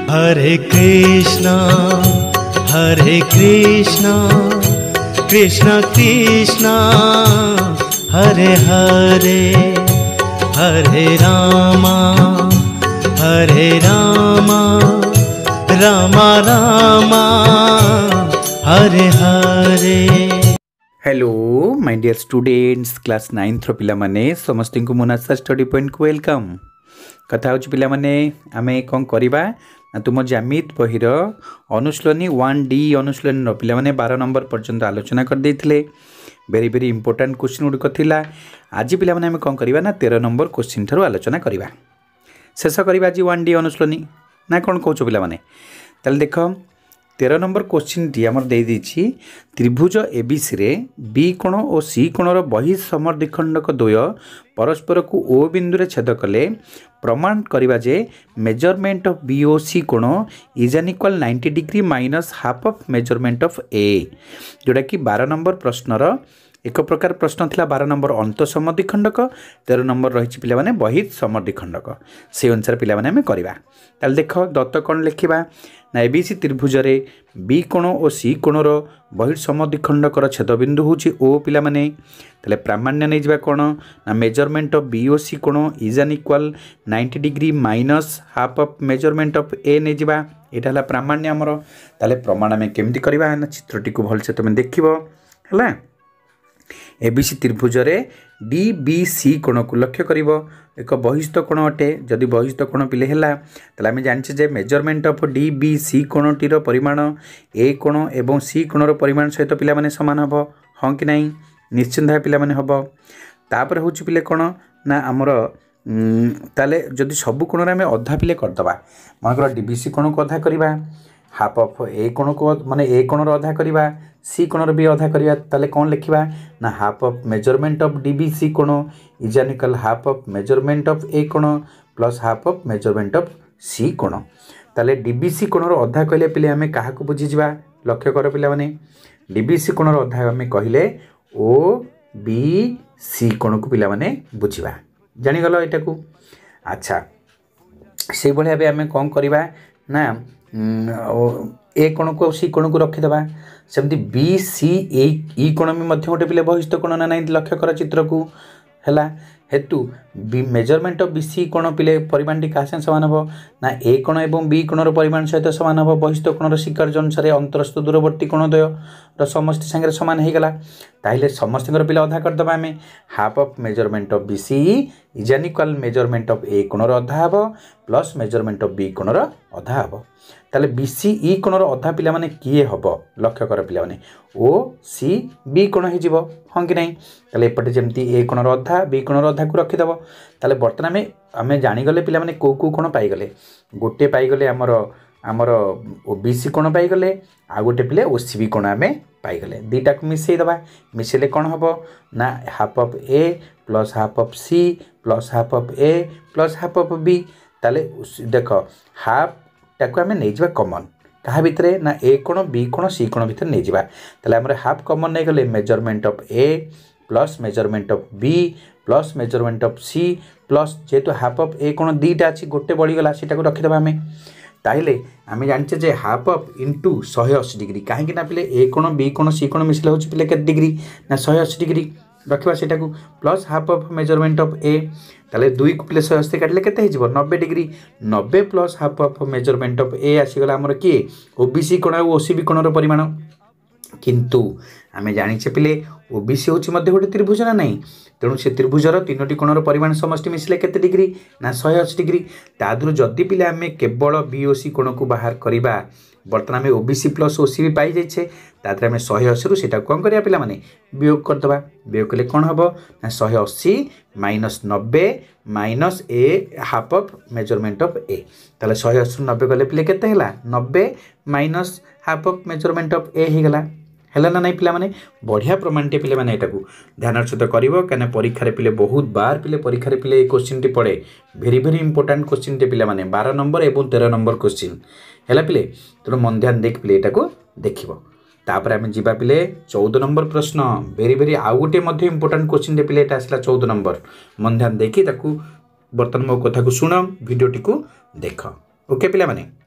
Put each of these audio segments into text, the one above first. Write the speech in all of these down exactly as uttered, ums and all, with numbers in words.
Hare Krishna Hare Krishna Krishna Krishna Hare Hare Hare Rama Hare Rama Rama Rama Hare Hare. Hello my dear students class ninth पिला माने समस्त को मोनासा स्टडी पॉइंट को वेलकम। कथा होची पिला माने आमे कोन करिबा ना तुम जामित बहिर अनुश्लोनी वन डी अनुश्लोनी पिला माने बारह नंबर पर्यंत आलोचना कर देथिले। वेरी वेरी इंपोर्टेंट क्वेश्चन गुड़िक थिला। आज पिला माने आमे कोन करिबा ना तेरह नंबर क्वेश्चन थारो आलोचना करिबा। शेष करिबा आज वन डी अनुश्लोनी ना कोन कहउछ पिला माने। ताले देखो तेरह नंबर क्वेश्चन टी आमर दे देछि त्रिभुज एबीसी रे बी कोण और सी कोणर बहिर्समद्विखंडक द्वय परस्पर को ओ बिंदु रे छेद कले प्रमाण करिबा जे measurement of B O C कोण is an equal ninety degree minus half of measurement of A, जोटा कि बारह नंबर प्रश्नर एक प्रकार प्रश्न थिला। बारह नंबर अंत समद्विखंडक, तेरह नंबर रही पिला माने बहिर्समद्विखंडक। से अनुसार पिला माने हमें करवा। ताल देख दत्त कौन लिखा ना एबीसी त्रिभुज रे बी कोण और सी कोणर बहिर्समद्विखंडकर छेदबिंदु होची ओ पिला माने। ताले प्रामाण्य नहीं जावा कोण ना measurement of B O C कोण is an equal ninety degree minus half of measurement of A नहीं जावा। एटा हला प्रामाण्य हमर। ताले प्रमाण में केमती करबा ना चित्रटी को भल से तुम देखिबो हला। एबीसी त्रिभुज रे डी बी सी कोण को लक्ष्य करिवो एक बहिस्थ कोण अटे। जदि बहिस्थ कोण पिले हेला ताले आमे जानछे जे measurement of D B C कोणटी रो परिमाण ए कोण एवं सी कोण रो परिमाण सहित पिला माने समान हबो हां कि नहीं। निश्चित भाव पिला माने हबो। तापर होची पिले कोण ना हमर ताले जदि सब कोण रे आमे अधा पिले कर दबा मानकर डीबीसी कोण को अधा करिबा हाफ ऑफ ए कोण को माने ए कोण रो अधा करिबा सी कोण भी अधा करिया। ताले कौन लिखिबा ना half of measurement of DBC कोण is an equal half of measurement of A कोण plus half of measurement of C कोण। ताले डीबीसी कोण रो अधा कहले पिले हमें काहा को बुझी जिबा लक्ष्य कर पिला माने डीबीसी कोण रो अधा हमें कहले ओ बी सी कोण को पिला माने बुझिबा। जानि गलो एटा को। अच्छा से भले अबे हमें कोन करबा ना ए कोण को सी कोण को रखी दबा। सेमती बी सी ए ई कोण में मध्य गोटे पिले बहिस्थ कोण ना नहीं लक्ष्य कर चित्र को हैला हेतु बी मेजरमेंट ऑफ बीसी कोण पिले परिमाण टी कासे समान हो ना ए कोण एवं बी कोण रो परिमाण सहित समान हो। बहिस्थ कोण रो शिखर अनुसार अंतरस्थ दूरवर्ती कोण द्वय रो समस्त संगे समान हे गला। ताइले समस्त पिले अधा कर दबा हमें half of measurement of BC is an equal measurement of A कोण रो अधा हबो प्लस मेजरमेंट ऑफ बी कोण रो अधा हबो। ताले बीसी ई कोण रो अधा पिला माने किए हबो लक्ष्य कर पिला माने ओ सी बी कोण हे जिवो हां कि नहीं। ताले एपटे जेमती ए कोण रो अधा बी कोण रो अधा को रखि दबो। ताले वर्तमान में आमे जानि गले पिला माने को को कोण पाई गले गोटे पाई गले हमर हमर ओबीसी कोण पाई गले आ गोटे पिले ओसीबी कोण आमे पाई गले। दीटा को मिसई दबा मिसेले कोण हबो ना half of A plus half of C plus half of A plus half of B. ताले देखो हाफ टाको आमे नै जिबा कॉमन कहा भितरे ना ए कोण बी कोण सी कोण भितर नै जिबा। ताले हमरे हाफ कॉमन नै गले measurement of A plus measurement of B plus measurement of C plus जेतु हाफ ऑफ ए कोण दीटा अछि गोटे बढी गला सेटा को रखि दबा हमें। ताइले आमे जानचे जे हाफ ऑफ इनटू एक सौ अस्सी डिग्री काहे कि ना पिले ए कोण बी कोण सी कोण मिसले होछि पिले केत डिग्री ना एक सौ अस्सी डिग्री रखिबा सेटा को plus half of measurement of A. ताले दुई को प्लस एक सौ अस्सी काटले केते हे जिवो नब्बे डिग्री नब्बे plus half of measurement of A आसी गला हमर की ओबीसी कोण और ओसीबी कोण रो परिमाण। किंतु आमे जानिछे पिले ओबीसी होछि मध्ये गोटे त्रिभुज ना नहीं तेणु से त्रिभुजर तीनोटी कोणर परिमाण समष्टि मिसले केते डिग्री ना एक सौ अस्सी डिग्री। तादरु जदि पिले आमे केवल बीओसी कोण को बाहर करिबा वर्तमान में ओबीसी प्लस ओसीबी पाई जाइछे तादरे आमे एक सौ अस्सी रु सेटा कोन करिया पिला माने वियोग कर दबा। वियोग कले कोन हबो ना एक सौ अस्सी माइनस नब्बे minus a half of measurement of A. ताले एक सौ अस्सी नब्बे गले पिले केते हैला नब्बे minus half of measurement of A हे गला हैला ना नहीं पिला माने बढ़िया प्रमाणटे पिले माने एटा को ध्यान सहित करिवो कने परीक्षा रे पिले बहुत बार पिले परीक्षा रे पिले ए क्वेश्चन टी पड़े वेरी वेरी इंपोर्टेंट क्वेश्चन टे पिला माने बारह नंबर एवं तेरह नंबर क्वेश्चन हैला पिले तेणु मन ध्यान देख पिले एटा को देखिवो। तापर आमे जिबा पिले चौदह नंबर प्रश्न वेरी वेरी आउ गोटे मध्ये इंपोर्टेंट क्वेश्चन टे पिले एटा आसला चौदह नंबर मन ध्यान देखि ताकू बर्तन मो कथा को सुनो वीडियो टी को देख ओके पिला माने।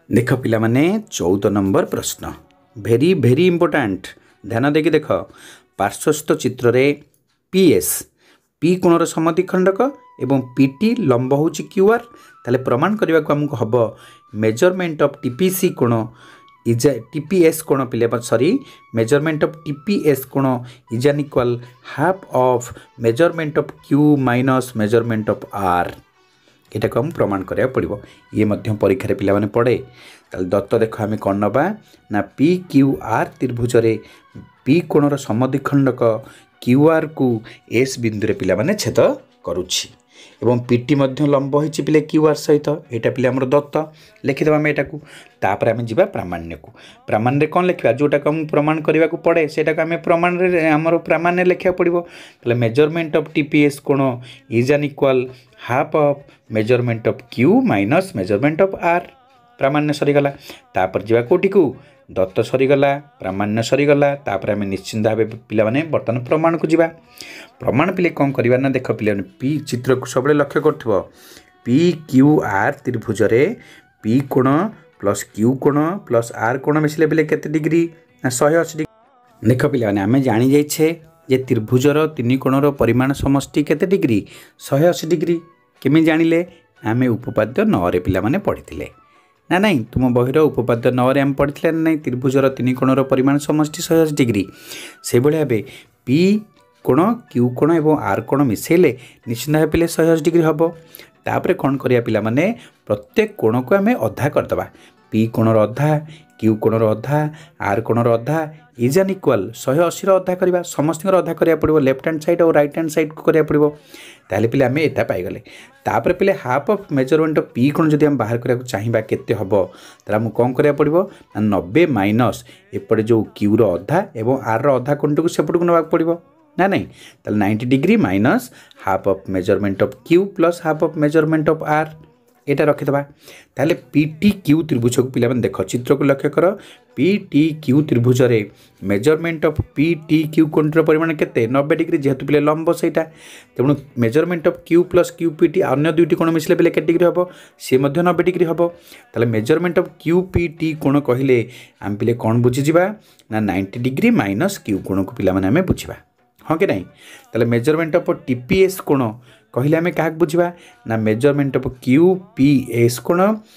देख पिला माने चौदह नंबर प्रश्न भेरी भेरी इंपोर्टाट ध्यान देकी देख पार्श्वस्थ चित्र रे पीएस पी कोणर समद्विखंडक एवं पीटी लंब हूँ क्यूआर ताले प्रमाण करने को आमको हम मेजरमेंट ऑफ टीपीसी कोण इज टीपीएस कोण पिले सॉरी मेजरमेंट ऑफ टीपीएस कोण is an equal half of measurement of Q minus measurement of R यहाँ को हम प्रमाण करा पड़ो ये मध्य परीक्षा पिला माने पड़े ताले दत्त देख आम कौन नवा ना पी क्यू आर त्रिभुज रे पी कोणर समद्विखंडक क्यूआर को एस बिंदु पिला माने छेद करुछि एवं पीटी मध्य लंब होइछि पिले क्यूआर सहित एटा पिले हमर दत्त लिखिदेबा हम एटा को तापर आम जीवा प्रामाण्य को प्रामाण्य कौन लिखा जोटा को हम प्रमाण करने को पड़े सेटा को आम प्रमाण आमर प्रामाण्य लिखा पड़ो ताले मेजरमेंट ऑफ टीपीएस कोण is an equal half of measurement of Q minus measurement of R प्रामाण्य सरीगला तापर जीवा कोठी को दत्त सरीगला प्रामाण्य सरीगला तापर आम निश्चिंत भाव पिला माने बर्तमान प्रमाण को जीवा प्रमाण पिले कौन करवा ना देख पिले पी चित्र को सब लक्ष्य कर पी क्यू आर त्रिभुज रे पी कोण प्लस क्यू कोण प्लस आर कोण मिसले पिले केते डिग्री ना एक सौ अस्सी डिग्री देख पिले माने आम जानी जाइछे जे त्रिभुजर तीन कोणर परिमाण समष्टि केते डिग्री एक सौ अस्सी डिग्री केमी जानिले आम उपपाद्य नौ रे पिला माने पढ़िथिले ना नहीं तुम बहिर उपपाद्य नौ रे आम पढ़िथिले ना नहीं त्रिभुजर तीन कोणर परिमाण समष्टि एक सौ अस्सी डिग्री से भाव पी कोण क्यू कोण एवं आर कोण मिसेले निश्चित भाव पिले एक सौ अस्सी डिग्री हम तापर कौन करिया पिला माने प्रत्येक कोण को आम अधा करदबा पी कोणर अधा क्यू कोणर अधा आर कोणर अधा इज एन इक्वल एक सौ अस्सी अधा करवा समस्त अधा करिया पड़ो लेफ्ट हैंड साइड और राइट हैंड साइड को करिया पड़ो ताले पिले आम एटा पाइगले तापर पिले half of measurement of P कोण जदि हम बाहर करिया चाहिबा केते हबो ताला हम कोन करिया पड़ो ना नब्बे माइनस एपटे जो क्यू रो अधा एवं आर रो अधा कोणटू सेपट को नबाक पड़ो ना नहीं ताले ninety degree minus half of measurement of Q plus half of measurement of R एटा रखिदबा ताले पीटी क्यू त्रिभुज को पिला देख चित्र को लक्ष्य कर पीटी क्यू त्रिभुज रे मेजरमेंट ऑफ पीटी क्यू कोणर परिमाण केते नब्बे डिग्री जेहेतु पिले लंब सेटा तेणु measurement of Q plus Q PT अन्य दुईटी कोण मिसले पिले केते डिग्री हम सी मध्य नब्बे डिग्री हम ताले मेजरमेंट ऑफ क्यू पीटी कोण कहले आम पिले कौन बुझीजिबा ना नाइंटी डिग्री माइनस क्यू कोण को पिला माने आमे बुझीबा हाँ कि नहीं ताले मेजरमेंट ऑफ टीपीएस कोण कहले आम क्या बुझा ना measurement of Q P S कोण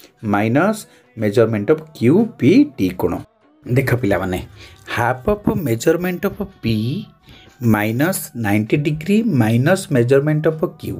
minus measurement of Q P T कोण देख पिला माने half of measurement of P minus ninety degree minus measurement of Q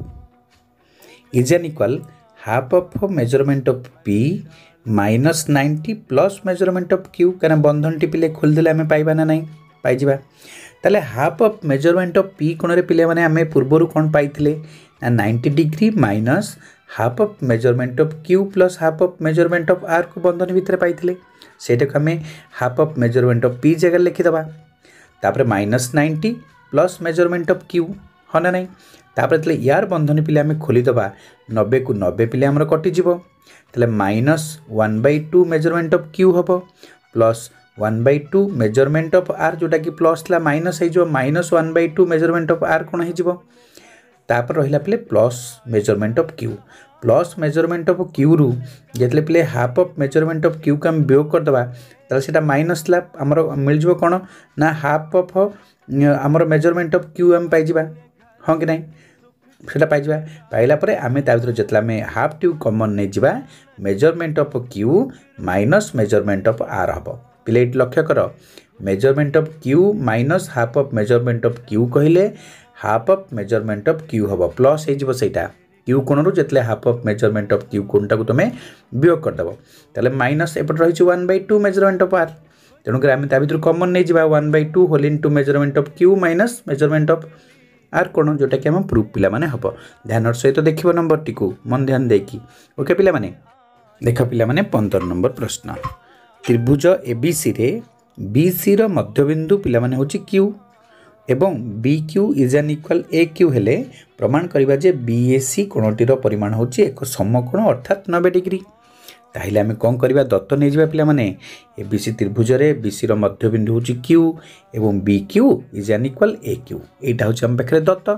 is an equal half of measurement of P minus ninety plus measurement of Q क्या बंधन T पिले खोलदेले आम पाइबा ना नहीं पाइबा ताले half of measurement of P कोण पिले माने आम पूर्वर कौन पाइथिले ना ninety degree minus half of measurement of Q plus half of measurement of R को बंधन भितर पाइथिले सेटा को आम half of measurement of P जगह लिखिदबा तापर minus ninety plus measurement of Q हाँ ना नहीं तापर तले यार बंधन पिले आम खोलीदबा नब्बे को नब्बे पिले आमर कटिजिवो ताले minus one by two measurement of Q हम plus one by two measurement of R जोटा कि प्लस था माइनस हो minus one by two measurement of R कौन हो तापर रहा पे plus measurement of Q plus measurement of Q रु जिते पे half of measurement of Q को आम वियोग करदे ताले सेटा माइनस ला आमर मिल जाव कौन ना हाफ ऑफ आमर मेजरमेंट ऑफ क्यू आम पाइबा हाँ कि नहीं सेटा पाइबा पाइला परे आमे ता भीतर जतला आमे हाफ टू कॉमन नै जिबा measurement of Q minus measurement of R हबो पिले लक्ष्य कर measurement of Q minus half of measurement of Q कहले half of measurement of Q हम प्लस हो सेटा क्यू कोण जिते half of measurement of Q कोणटा को तुम वियोग करदेव ताले माइनस एपट रही one by two measurement of R तेणुकर आम ता भीतर कॉमन नहीं जा one by two whole in to measurement of Q minus measurement of R कोण जोटा कि आम प्रूफ पिला माने हम ध्यान सहित देखिए नंबर टी को मन ध्यान देकी ओके पिला माने देख पिला माने पंद्रह नंबर प्रश्न त्रिभुज एबीसी रे बीसी रो मध्यबिंदु पिला माने होची क्यू एवं B Q is an equal A Q हेले प्रमाण करिबा जे बीएसी कोणटीर परिमाण होची एक समकोण अर्थात नब्बे डिग्री ताहिले आमे कोन करिबा दत्त नै जिबा पिला माने एबीसी त्रिभुज रे बीसी रो मध्यबिंदु होची क्यू एवं B Q is an equal A Q एटा होची हम पाखरे दत्त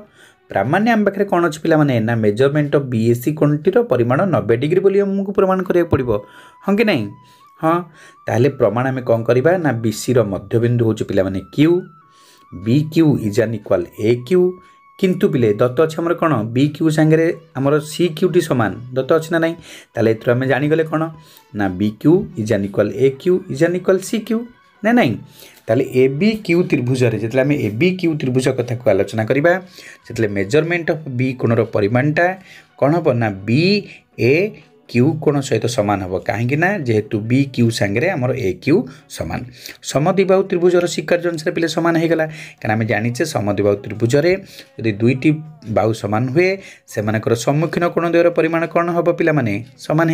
प्रामाण्य आम पाखे कौन अच्छी पे ना मेजरमेंट ऑफ बीएससी कोणटीर परिमाण नब्बे डिग्री बोली हमको प्रमाण करा पड़ो हाँ कि नहीं हाँ ताहले प्रमाण आम कौन करवा ना बीसी मध्यबिंदु हूँ पे Q B Q is an equal A Q किंतु पिले दत्त अच्छे आमर कौन बी क्यू सांगे आमर सी क्यू टी सामान दत्त अच्छे ना नाई ताले एथुर आम जानीगले कौन ना B Q is an equal A Q is an equal C Q ना नाई ताले ए बी क्यू त्रिभुज जो आम ए बी क्यू त्रिभुज कथा को आलोचना करवा से मेजरमेंट ऑफ बी कोणर परिमाणटा कौन हम ना बी ए क्यू कोण सहित सामान हम कहीं जेहेतु बी क्यू सांगे आमर ए क्यू सामान समद्विबाहु त्रिभुजर स्वीकार्य अनुसार पे सामान होगा क्या आम जाचे समद्विबाहु त्रिभुजरे यदि दुईटी बाहु सामान हुए से सम्मुखीन कोण द्वयर परिमाण कौन हम पे सामान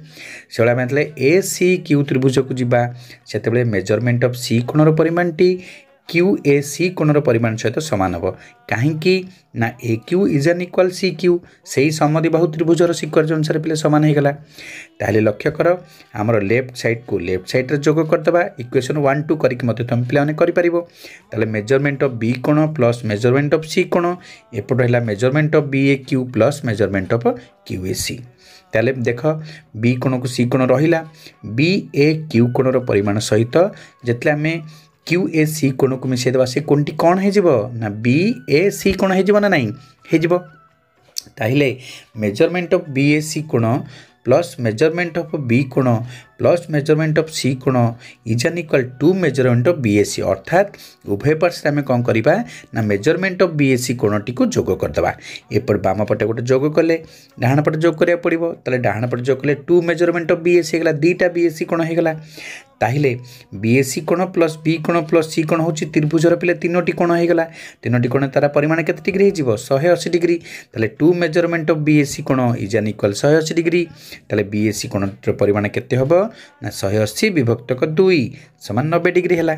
हो आम ए सी क्यू त्रिभुज को जीवा से मेजरमेंट ऑफ सी कोणर परिमाणटी क्यू ए सी कोणर परिमाण सहित सामान हम कहीं ना A Q is an equal C Q से ही समद्विबाहु त्रिभुजर स्वीकार्य अनुसार पे सामान होगा ताहले लक्ष्य कर आमर लेफ्ट साइड को लेफ्ट साइड रे जोग करदे इक्वेशन वन टू करके मत तुम पे कर मेजरमेंट ऑफ बी कोण प्लस मेजरमेंट ऑफ सी कोण एपट है measurement of B A Q plus measurement of Q A C ताले देख बी कोण को सी कोण रहा बी ए क्यू कोणर परिमाण सहित जिते आम क्यू ए सी कोण को मिसेदेवा से कोणटी कौन हो ना बी ए सी कोण हो ना नाई हो ताहिले measurement of B A C कोण प्लस मेजरमेंट ऑफ बी कोण प्लस मेजरमेंट ऑफ सी कोण is an equal to measurement of B A C अर्थात उभय पार्श्व आम कौन करवा ना measurement of B A C कोणटी को जोग करदे एपट बाम पटे गोटे जोग कले डाहाण पटे जोग करा पड़ो ताले डाहाण पटे जोग कले two measurement of B A C होगा दुईटा बी ए सी कोण होगा ताहिले बीएससी कोण प्लस बी कोण प्लस सी कोण होची त्रिभुजर पे तीनोटी कोण होगा तीनोटी कोण तार परिमाण केते डिग्री हो सौ अस्सी डिग्री ताले टू मेजरमेंट ऑफ बीएससी कोण इज एन इक्वाल सौ अस्सी डिग्री ताले बीएससी कोण परिमाण केते होबो ना सौ अस्सी विभक्तक दुई समान नब्बे डिग्री है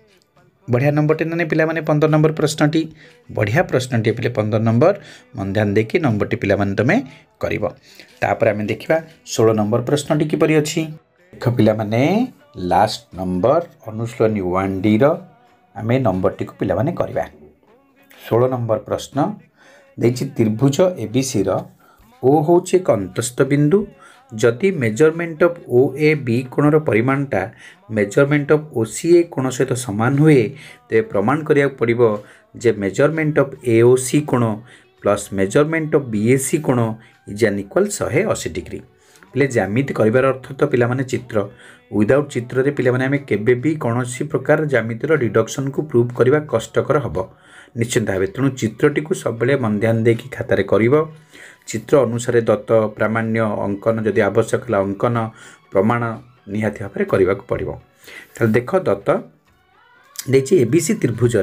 बढ़िया नंबर टे ना पिला माने पंद्रह नंबर प्रश्नटी बढ़िया प्रश्नटी पे पंद्रह नंबर मन ध्यान देखी नंबरटी पिला माने तमे करिवो तापर आमे देखिबा सोलह नंबर प्रश्नटी किपरि अछि देख पिला माने लास्ट नंबर अनुश्रेणी वन डी रमें नंबर टी पिला माने करवा सोलह नंबर प्रश्न देखिए त्रिभुज एबीसी ओ हूँ एक अंतस्थ बिंदु जदि measurement of O A B कोणर परिमाणटा measurement of O C A कोण सहित सामान हुए तो प्रमाण करिया पड़िबो जे measurement of A O C कोण plus measurement of B A C कोण इज एन इक्वाल सौ अस्सी डिग्री पे ज्यामिति कर अर्थ तो पिलामाने चित्र विदाउट चित्र रे पिलामाने आमे केबे भी कौनसी प्रकार ज्यामितिर डिडक्शन को प्रूव करवा कष्टकर हम निश्चिंत भाव तेणु चित्रटी को सब मन ध्यान देखी खातार कर चित्र अनुसार दत्त प्रामाण्य अंकन जदि आवश्यक है अंकन प्रमाण निहाती भाव में करने को पड़ो ताल देख दत्त देखिए एबीसी त्रिभुज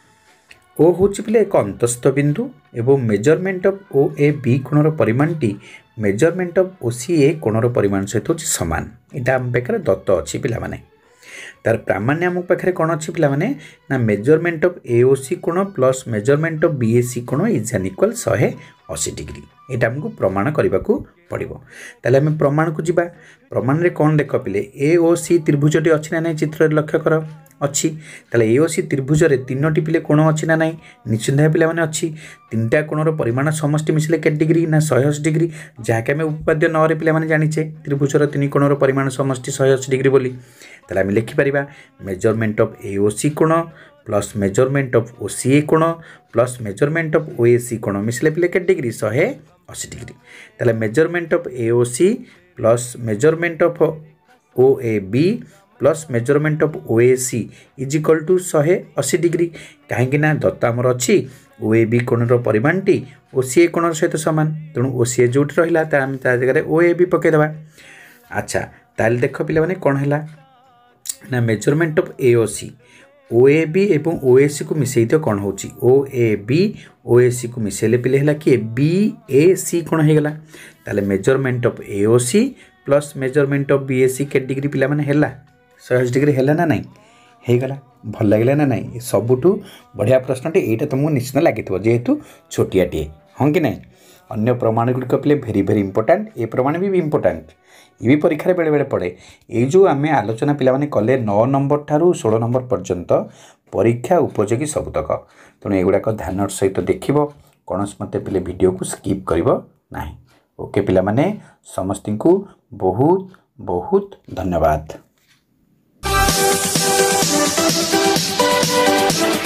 ओ हूँ पे एक अंतस्थ बिंदु एवं measurement of O A B कोणर परिमाणटी measurement of O C A कोणर परिमाण सहित हूँ सामान यहाँ आम पाखे दत्त अच्छी पिला तार प्रामाण्य आम पाखे कौन अच्छी पिला ना measurement of A O C कोण plus measurement of B A C कोण इज एन इक्वाल सौ अस्सी डिग्री यहाँ आमको प्रमाण करने को पड़ो ताले आम प्रमाण को जीवा प्रमाण रे कौन देख पिले ए ओ सी त्रिभुजटी अच्छी ना नहीं चित्र लक्ष्य कर अच्छी ताले ए ओ सी त्रिभुज तीनोटी पिले कोण अच्छी ना नहीं निश्चिंत भाव पिला अच्छी तीन टा कोणर परिमाण समष्टि मिसले के डिग्री ना सौ अस्सी डिग्री जहाँकि आम उपाद्य नौ पे जाचे त्रिभुजर तीन कोणर परिमाण समष्टि सौ अस्सी डिग्री बोली ताले आम लिखिपर measurement of A O C कोण plus measurement of O C A कोण plus measurement of O A C कोण मिसले पिले के डिग्री सौ अस्सी डिग्री ताले measurement of A O C plus measurement of O A B plus measurement of O A C is equal to सौ अस्सी डिग्री कहीं दत्त आमर अच्छी ओ ए बी कोणर परिमाणटी ओ सी ए कोणर सहित सामान तेणु ओ सी ए जो रहा जगह ओ ए बी पकईदे अच्छा ताल देख पे कौन है ना measurement of A O C O A B एवं ओ ए सी को मिसई तो कौन हो ओ ए बी ओ ए सी को मिसेले पिले है कि बी ए सी कौन होगा ताले measurement of A O C plus measurement of B A C के डिग्री पिला माने हैला सौ अस्सी डिग्री है ना नाई होगला भल लगे ना नाई सबुठू बढ़िया प्रश्नटे यहाँ तुमको निश्चित लगी जेहेतु छोटियाटे हाँ कि नहीं अन्य प्रमाण गुड़िक पे भेरी भेरी इंपोर्टाट ये प्रमाण भी इंपोर्टाट ये भी परीक्षा बेले बेले पड़े ये जो आम आलोचना पे कले नौ नंबर ठारू षोल नंबर पर्यंत परीक्षा उपयोगी सबुतक तेणु एगुड़ाक ध्यान सहित देख कौनस मते पिले वीडियो को स्किप करिवो नाही। ओके पिला माने समस्ती को बहुत बहुत धन्यवाद।